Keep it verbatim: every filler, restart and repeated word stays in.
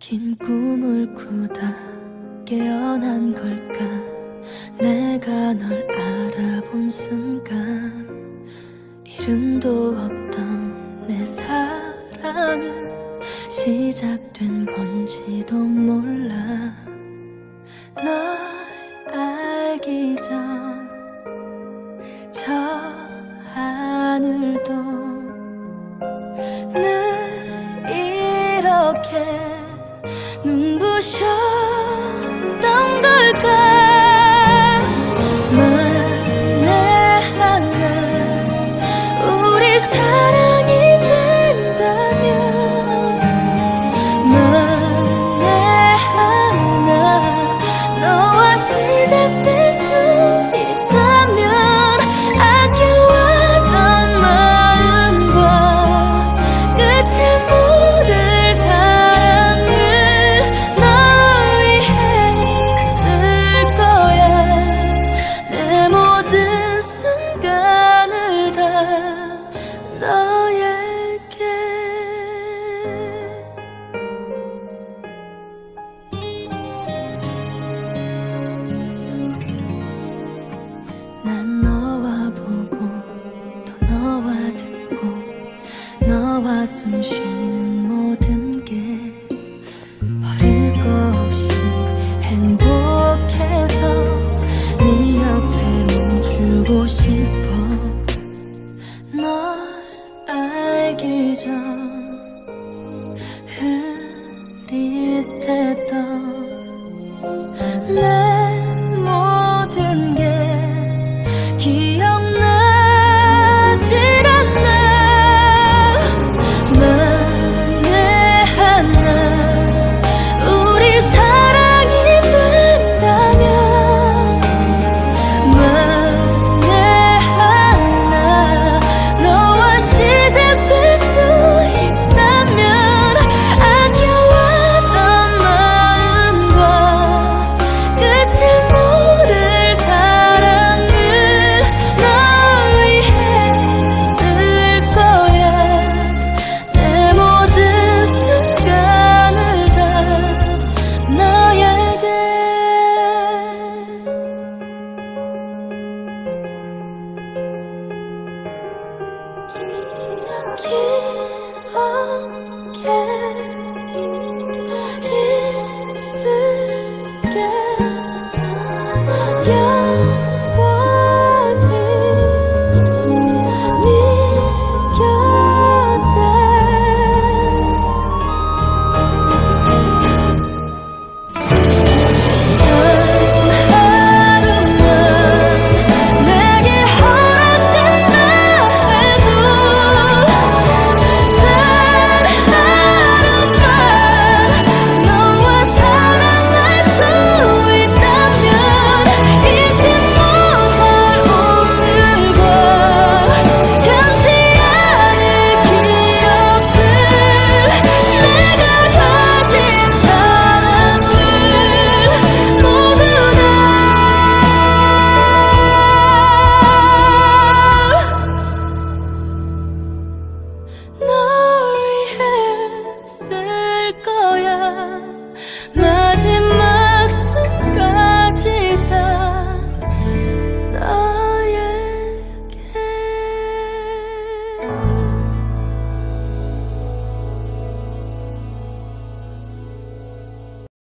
긴 꿈을 꾸다 깨어난 걸까. 내가 널 알아본 순간 이름도 없던 내 사랑은 시작된 건지도 몰라. 널 알기 전 저 하늘도 늘 이렇게 눈부셨던 걸까. 만에 하나 우리 사랑이 된다면, 만에 하나 너와 시작될 수 있다면, 아껴왔던 마음과 끝을 모를 사랑을 널 위해 쓸 거야. 내 모든 순간을 다 너에게. 난 너와 보고 또 너와 듣고 너와 숨 쉬는 모든 게 버릴 거 없이 행복해서 네 옆에 멈추고 싶어. 널 알기 전 흐릿했던 내 모든 게 기억나질 않나. 만에 하나 우리 사랑이 된다면, 만에 하나 너와 시작될 수 있다면, 아껴왔던 마음과 끝을 모를 사랑을 널 위해 쓸 거야. 내 모든 순간을 다 너에게. 기억에 있을게.